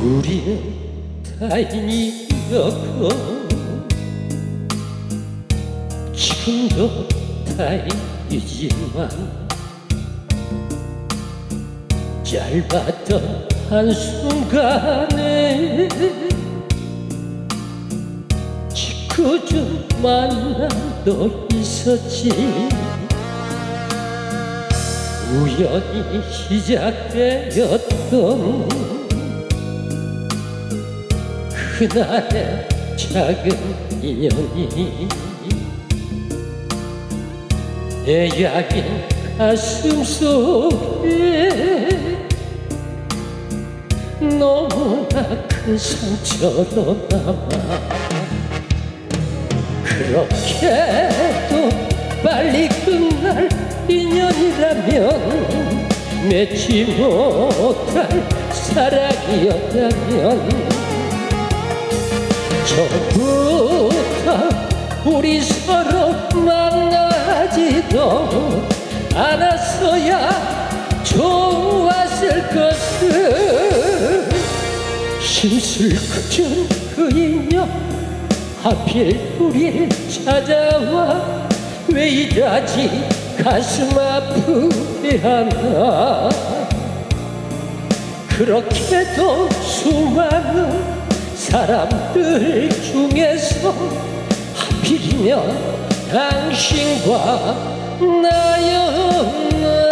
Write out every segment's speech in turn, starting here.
우리는 타인이었고 지금도 타인이지만 짧았던 한순간에 짓궂은 만남도 있었지. 우연히 시작되었던 그날의 작은 인연이 내 약인 가슴 속에 너무나 큰 상처로 남아. 그렇게도 빨리 끝날 인연이라면 맺지 못할 사랑이었다면 처음부터 우리 서로 만나지도 않았어야 좋았을 것을. 심술 그전 그 인연 하필 우릴 찾아와 왜 이다지 가슴 아프게 하나. 그렇게도 수많은 사람들 중에서 하필이면 당신과 나였나.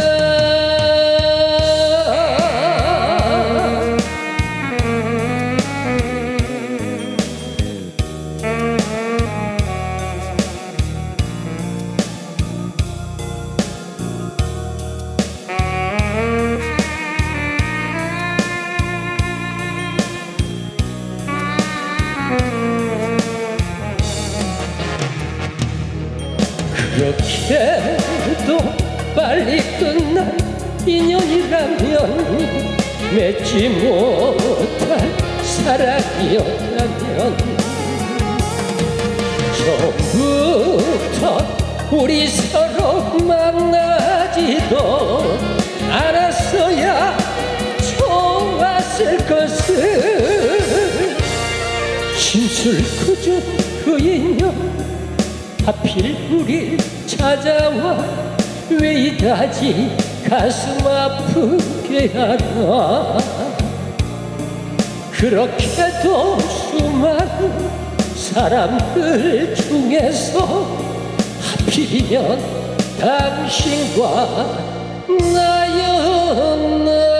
그렇게도 빨리 끝난 인연이라면 맺지 못할 사랑이었다면 처음부터 우리 서로 만나지도 않았어야 좋았을 것을. 심술 그저 그 인연 하필 우릴 찾아와 왜 이다지 가슴 아프게 하나. 그렇게도 수많은 사람들 중에서 하필이면 당신과 나였나.